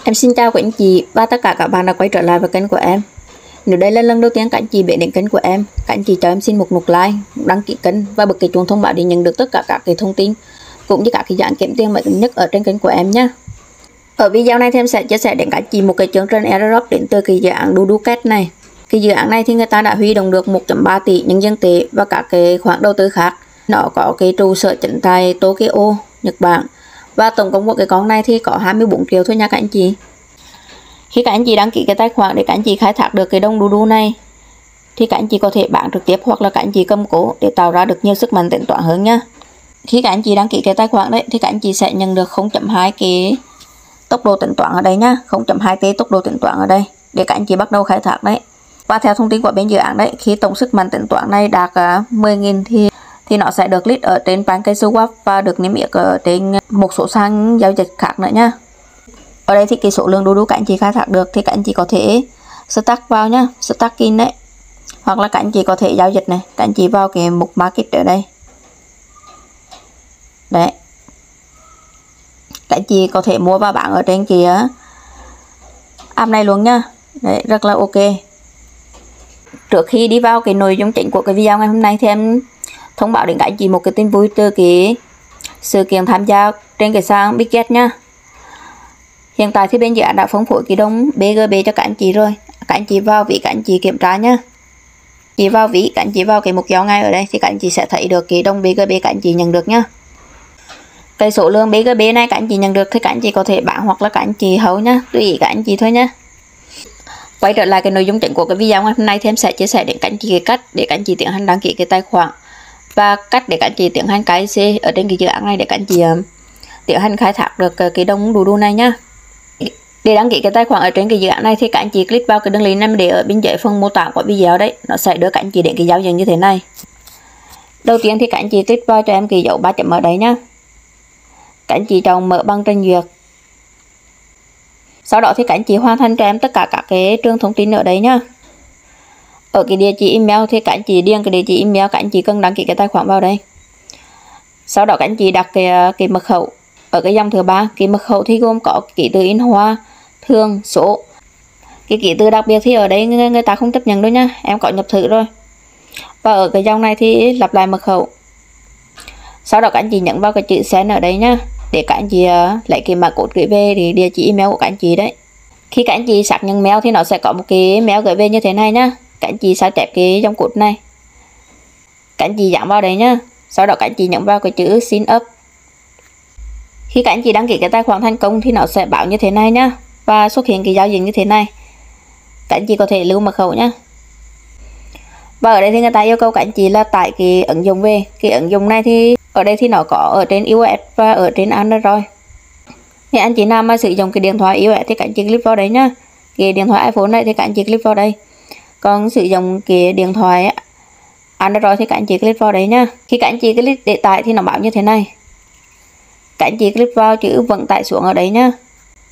Em xin chào các anh chị và tất cả các bạn đã quay trở lại với kênh của em. Nếu đây là lần đầu tiên các anh chị biết đến kênh của em, các anh chị cho em xin một nút like, đăng ký kênh và bật cái chuông thông báo để nhận được tất cả các cái thông tin cũng như các cái dạng kiếm tiền mới nhất ở trên kênh của em nhé. Ở video này thì em sẽ chia sẻ đến các anh chị một cái chương trình airdrop đến từ cái dự án Duducat này. Cái dự án này thì người ta đã huy động được 1.3 tỷ nhân dân tệ và các cái khoản đầu tư khác. Nó có cái trụ sở chính tại Tokyo, Nhật Bản. Và tổng cộng của cái con này thì có 24 triệu thôi nha các anh chị. Khi các anh chị đăng ký cái tài khoản để các anh chị khai thác được cái đồng Dudu này thì các anh chị có thể bán trực tiếp hoặc là các anh chị cầm cố để tạo ra được nhiều sức mạnh tính toán hơn nhá. Khi các anh chị đăng ký cái tài khoản đấy thì các anh chị sẽ nhận được 0.2 cái tốc độ tính toán ở đây nhá, 0.2T tốc độ tính toán ở đây để các anh chị bắt đầu khai thác đấy. Và theo thông tin của bên dự án đấy, khi tổng sức mạnh tính toán này đạt 10.000 thì nó sẽ được list ở trên PancakeSwap và được niêm yết ở trên một số sàn giao dịch khác nữa nhá. Ở đây thì cái số lượng Dudu các anh chị khai thác được thì các anh chị có thể stack vào nhá, stacking đấy. Hoặc là các anh chị có thể giao dịch này, các anh chị vào cái mục market ở đây. Đấy. Các anh chị có thể mua và bán ở trên cái app này luôn nhá. Đấy, rất là ok. Trước khi đi vào cái nội dung chính của cái video ngày hôm nay thì em thông báo đến các anh chị một cái tin vui từ cái sự kiện tham gia trên cái sàn Bitget nhá. Hiện tại thì bên dự án đã phân phối cái đồng BGB cho các anh chị rồi. Các anh chị vào ví các anh chị kiểm tra nhá. Chị vào ví, các anh chị vào cái mục giao ngay ở đây thì các anh chị sẽ thấy được cái đồng BGB các anh chị nhận được nhá. Cái số lượng BGB này các anh chị nhận được thì các anh chị có thể bán hoặc là các anh chị hấu nhá, tùy ý các anh chị thôi nhá. Quay trở lại cái nội dung chính của cái video ngày hôm nay thì em sẽ chia sẻ đến các anh chị cái cách để các anh chị tiến hành đăng ký cái tài khoản và cách để các anh chị tiến hành KYC ở trên cái dự án này để các anh chị tiến hành khai thác được cái đồng Dudu này nhá. Để đăng ký cái tài khoản ở trên cái dự án này thì các anh chị click vào cái đường link em để ở bên dưới phần mô tả của video đấy, nó sẽ đưa các anh chị đến cái giao diện như thế này. Đầu tiên thì các anh chị click vào cho em cái dấu 3 chấm ở đây nhá. Các anh chị chọn mở bằng trình duyệt. Sau đó thì các anh chị hoàn thành cho em tất cả các cái trường thông tin ở đây nhá. Ở cái địa chỉ email thì các anh chị điền cái địa chỉ email các anh chị cần đăng ký cái tài khoản vào đây. Sau đó các anh chị đặt cái mật khẩu ở cái dòng thứ 3. Cái mật khẩu thì gồm có ký tự in hoa, thường, số. Cái ký tự đặc biệt thì ở đây người ta không chấp nhận đâu nhá, em có nhập thử rồi. Và ở cái dòng này thì lặp lại mật khẩu. Sau đó các anh chị nhấn vào cái chữ send ở đây nhá, để các anh chị lấy cái mã code gửi về thì địa chỉ email của các anh chị đấy. Khi các anh chị xác nhận mail thì nó sẽ có một cái mail gửi về như thế này nhá. Các anh chị sao chép cái dòng code này, các anh chị dán vào đây nhá. Sau đó các anh chị nhấn vào cái chữ sign up. Khi các anh chị đăng ký cái tài khoản thành công thì nó sẽ báo như thế này nhá, và xuất hiện cái giao diện như thế này. Các anh chị có thể lưu mật khẩu nhá. Và ở đây thì người ta yêu cầu các anh chị là tải cái ứng dụng về. Cái ứng dụng này thì ở đây thì nó có ở trên iOS và ở trên Android. Thì anh chị nào mà sử dụng cái điện thoại iOS thì các anh chị click vào đấy nhá. Cái điện thoại iPhone này thì các anh chị click vào đây. Còn sử dụng cái điện thoại Android thì các anh chị click vào đấy nhá. Khi các anh chị click để tải thì nó báo như thế này. Các anh chị click vào chữ vận tải xuống ở đấy nhá.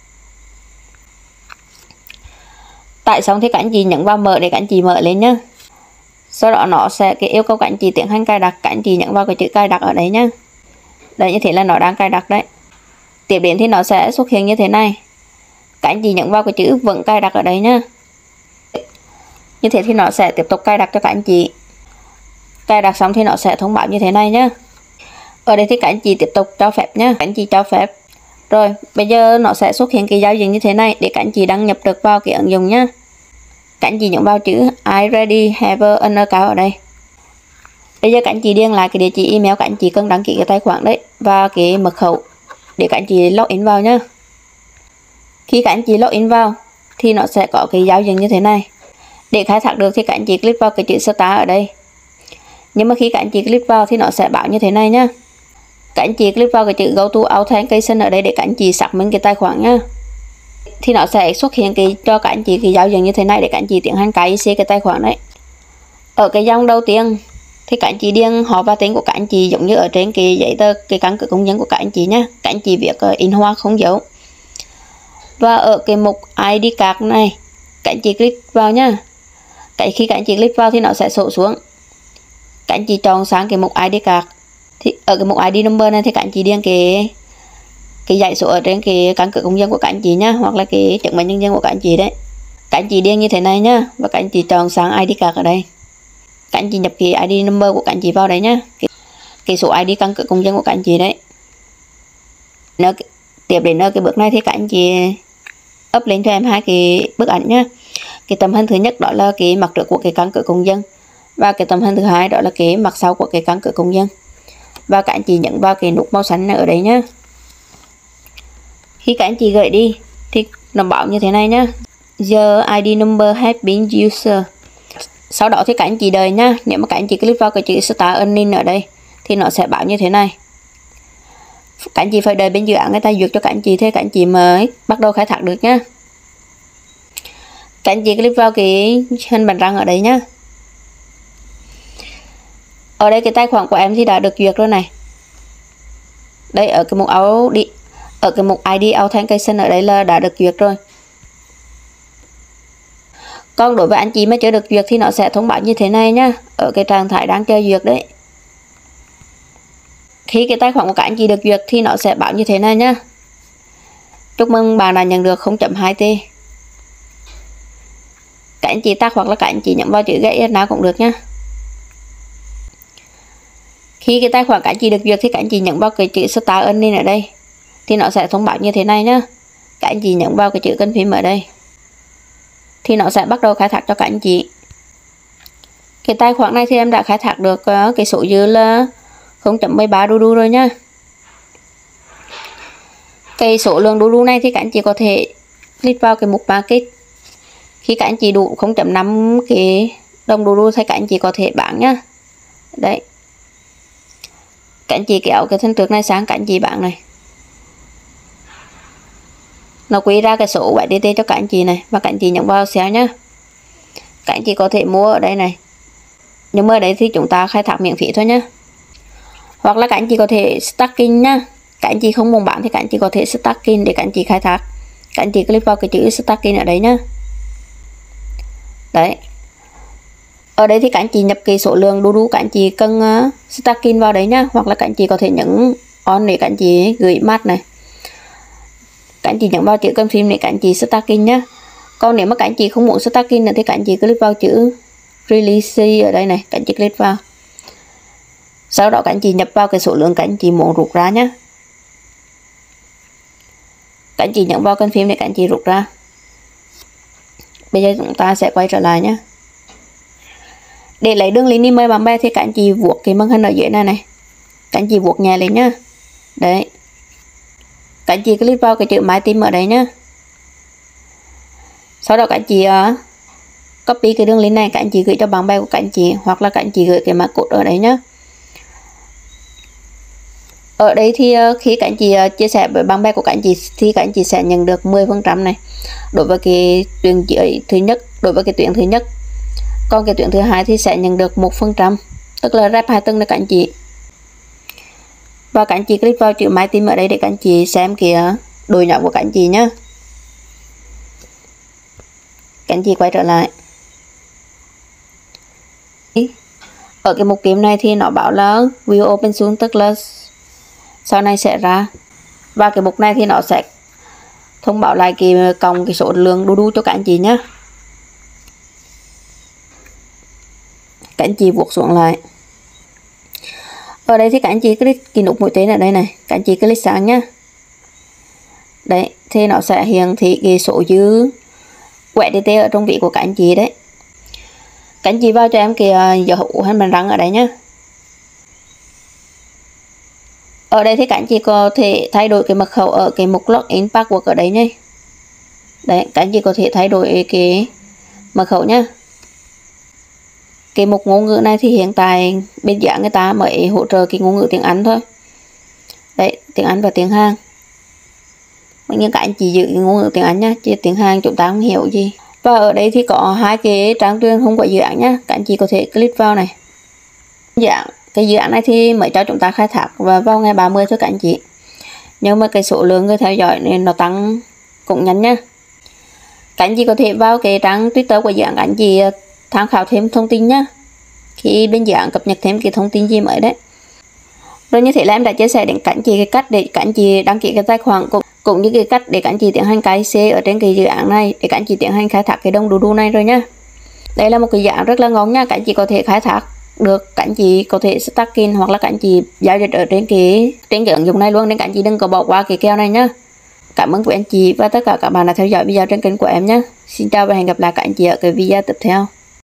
Tải xong thì các anh chị nhấn vào mở để các anh chị mở lên nhá. Sau đó nó sẽ yêu cầu các anh chị tiến hành cài đặt, các anh chị nhấn vào cái chữ cài đặt ở đấy nhá. Đấy, như thế là nó đang cài đặt đấy. Tiếp đến thì nó sẽ xuất hiện như thế này. Các anh chị nhấn vào cái chữ vẫn cài đặt ở đây nhá. Như thế thì nó sẽ tiếp tục cài đặt cho các anh chị. Cài đặt xong thì nó sẽ thông báo như thế này nhá. Ở đây thì các anh chị tiếp tục cho phép nhá. Các anh chị cho phép. Rồi, bây giờ nó sẽ xuất hiện cái giao diện như thế này để các anh chị đăng nhập được vào cái ứng dụng nhá. Các anh chị nhấn vào chữ I ready have an account ở đây. Bây giờ các anh chị điền lại cái địa chỉ email các anh chị cần đăng ký cái tài khoản đấy và cái mật khẩu để các anh chị login vào nhá. Khi các anh chị login vào thì nó sẽ có cái giao diện như thế này. Để khai thác được thì các anh chị click vào cái chữ start ở đây. Nhưng mà khi các anh chị click vào thì nó sẽ báo như thế này nhá. Các anh chị click vào cái chữ go to authentication ở đây để các anh chị xác minh cái tài khoản nhá. Thì nó sẽ xuất hiện cho các anh chị cái giao diện như thế này để các anh chị tiến hành KYC cái tài khoản đấy. Ở cái dòng đầu tiên thì các anh chị điền họ và tên của các anh chị giống như ở trên cái giấy tờ cái căn cước công dân của các anh chị nhé. Các anh chị viết in hoa không dấu. Và ở cái mục ID card này các anh chị click vào nhá. Khi các anh chị click vào thì nó sẽ sổ xuống. Các anh chị chọn sang cái mục ID card. Thì ở cái mục ID number này thì các anh chị điền cái cái dãy số ở trên cái căn cước công dân của các anh chị nhá, hoặc là cái chứng minh nhân dân của các anh chị đấy. Các anh chị điền như thế này nhá, và các anh chị chọn sang ID card ở đây. Các anh chị nhập cái ID number của các anh chị vào đấy nhá, cái số ID căn cước công dân của các anh chị đấy. Nó tiếp đến cái bước này thì các anh chị up lên cho em hai cái bức ảnh nhá. Cái tấm hình thứ nhất đó là cái mặt trước của cái căn cước công dân, và cái tấm hình thứ hai đó là cái mặt sau của cái căn cước công dân. Và các anh chị nhấn vào cái nút màu xanh ở đây nhá. Khi các anh chị gửi đi thì nó báo như thế này nhá: Your ID number has been used. Sau đó thì các anh chị đợi nhá. Nếu mà các anh chị click vào cái chữ Start Earning ở đây thì nó sẽ báo như thế này. Các anh chị phải đợi bên dự án người ta duyệt cho các anh chị thế các anh chị mới bắt đầu khai thác được nhá. Các anh chị click vào cái hình bàn răng ở đây nhá. Ở đây cái tài khoản của em thì đã được duyệt rồi này. Đây ở cái mục ở cái mục ID Authentication ở đây là đã được duyệt rồi. Còn đối với anh chị mà chưa được duyệt thì nó sẽ thông báo như thế này nhá, ở cái trạng thái đang chờ duyệt đấy. Khi cái tài khoản của các anh chị được duyệt thì nó sẽ báo như thế này nhá: Chúc mừng bạn đã nhận được 0.2T. Các anh chị tắt hoặc là các anh chị nhấn vào chữ get nào cũng được nhá. Khi cái tài khoản các anh chị được duyệt thì các anh chị nhấn vào cái chữ Start Earning ở đây thì nó sẽ thông báo như thế này nhá. Các anh chị nhấn vào cái chữ confirm ở đây thì nó sẽ bắt đầu khai thác cho các anh chị. Cái tài khoản này thì em đã khai thác được cái số dư là 0.13 đu đu rồi nhá. Cái số lượng đu đu này thì các anh chị có thể click vào cái mục market. Khi các anh chị đủ 0.5 cái đồng đu đu thì các anh chị có thể bán nhá. Đấy. Các anh chị kéo cái thân trước này sang các anh chị bán này. Nó quy ra cái số USDT cho các anh chị này, và các anh chị nhấn vào sell nhá. Các anh chị có thể mua ở đây này. Nhưng mà ở đây thì chúng ta khai thác miễn phí thôi nhá. Hoặc là các anh chị có thể stacking nhá. Các anh chị không muốn bán thì các anh chị có thể stacking để các anh chị khai thác. Các anh chị click vào cái chữ stacking ở đây nhá. Đấy. Ở đây thì các anh chị nhập cái số lượng đu đu các anh chị cần stacking vào đấy nhá, hoặc là các anh chị có thể nhấn on để các anh chị gửi mát này. Các anh chị nhấn vào chữ confirm để các anh chị stacking nhá. Còn nếu mà các anh chị không muốn stacking nữa thì các anh chị click vào chữ release ở đây này, các anh chị click vào. Sau đó các anh chị nhập vào cái số lượng các anh chị muốn rút ra nhá. Các anh chị nhấn vào confirm để các anh chị rút ra. Bây giờ chúng ta sẽ quay trở lại nhé. Để lấy đường link đi mời bạn bè thì các anh chị vuốt cái màn hình ở dưới này này. Các anh chị vuốt nhẹ lên nhá. Đấy. Các anh chị click vào cái chữ My Team ở đây nhá. Sau đó các anh chị copy cái đường link này, các anh chị gửi cho bạn bè của các anh chị, hoặc là các anh chị gửi cái mã code ở đây nhá. Ở đây thì khi các anh chị chia sẻ với bạn bè của các anh chị thì các anh chị sẽ nhận được 10% này đối với cái tuyển thứ nhất, đối với cái tuyển thứ nhất. Còn cái tuyển thứ hai thì sẽ nhận được 1%, tức là rep 2 tuần này các anh chị. Và các anh chị click vào chữ My Team ở đây để các anh chị xem cái đội nhóm của các anh chị nhé. Các anh chị quay trở lại. Ở cái mục kiếm này thì nó bảo là will open soon, tức là sau này sẽ ra. Và cái mục này thì nó sẽ thông báo lại cái cộng cái số lượng đu đu cho các anh chị nhé. Các anh chị vuốt xuống lại. Ở đây thì các anh chị click cái nút mũi tên ở đây này, các anh chị click sang nhá. Đấy, thì nó sẽ hiển thị cái số dư USDT ở trong ví của các anh chị đấy. Các anh chị vào cho em cái dấu hiệu hình bàn răng ở đây nhá. Ở đây thì các anh chị có thể thay đổi cái mật khẩu ở cái mục login password ở đây nhé. Đấy, các anh chị có thể thay đổi cái mật khẩu nhá. Cái mục ngôn ngữ này thì hiện tại bên dạng người ta mới hỗ trợ cái ngôn ngữ tiếng Anh thôi. Đấy, tiếng Anh và tiếng Hàn. Nhưng các anh chỉ giữ cái ngôn ngữ tiếng Anh nhá, chứ tiếng Hàn chúng ta không hiểu gì. Và ở đây thì có hai cái trang truyền thông của dự án nhá, các anh chị có thể click vào này. Cái dự án này thì mới cho chúng ta khai thác và vào ngày 30 thôi các anh chị. Nhưng mà cái số lượng người theo dõi nên nó tăng cũng nhanh nhá. Các anh chị có thể vào cái trang Twitter của dự án, các anh chị tham khảo thêm thông tin nhá, khi bên dự án cập nhật thêm cái thông tin gì mới đấy. Rồi như thế là em đã chia sẻ đến các anh chị cái cách để các anh chị đăng ký cái tài khoản, cũng như cái cách để các anh chị tiến hành cài xe ở trên cái dự án này để các anh chị tiến hành khai thác cái đồng Doodoo này rồi nhá. Đây là một cái dự án rất là ngon nha, các anh chị có thể khai thác được, các anh chị có thể staking hoặc là các anh chị giao dịch ở trên cái ứng dụng này luôn, nên các anh chị đừng có bỏ qua cái kèo này nhá. Cảm ơn quý anh chị và tất cả các bạn đã theo dõi video trên kênh của em nhé. Xin chào và hẹn gặp lại các anh chị ở cái video tiếp theo.